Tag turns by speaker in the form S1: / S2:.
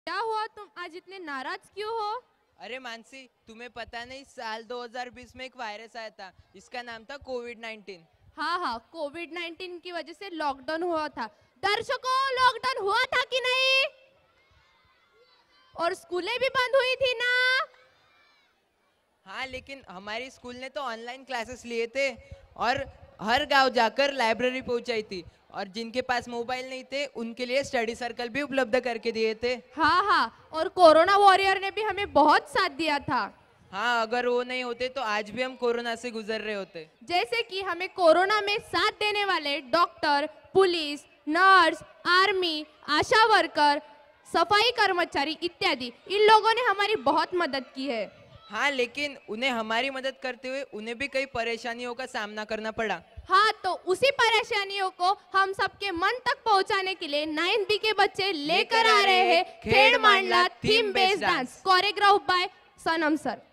S1: क्या हुआ, तुम आज इतने नाराज क्यों हो?
S2: अरे मानसी, तुम्हें पता नहीं, साल 2020 में एक वायरस आया था, इसका नाम था कोविड-19।
S1: हाँ हाँ, कोविड-19 की वजह से लॉकडाउन हुआ था। दर्शकों, लॉकडाउन हुआ था कि नहीं? और स्कूलें भी बंद हुई थी ना?
S2: हाँ, लेकिन हमारी स्कूल ने तो ऑनलाइन क्लासेस लिए थे और हर गांव जाकर लाइब्रेरी पहुंचाई थी, और जिनके पास मोबाइल नहीं थे उनके लिए स्टडी सर्कल भी उपलब्ध करके दिए थे।
S1: हाँ हाँ, और कोरोना वॉरियर ने भी हमें बहुत साथ दिया था।
S2: हाँ, अगर वो नहीं होते तो आज भी हम कोरोना से गुजर रहे होते।
S1: जैसे कि हमें कोरोना में साथ देने वाले doctor, police, nurse, army, ASHA worker, सफाई कर्मचारी इत्यादि, इन लोगों ने हमारी बहुत मदद की है।
S2: हाँ, लेकिन उन्हें हमारी मदद करते हुए उन्हें भी कई परेशानियों का सामना करना पड़ा।
S1: हाँ, तो उसी परेशानियों को हम सबके मन तक पहुंचाने के लिए 9th B के बच्चे लेकर आ रहे हैं खेड़ मांडला theme based dance, choreograph by Sanam sir.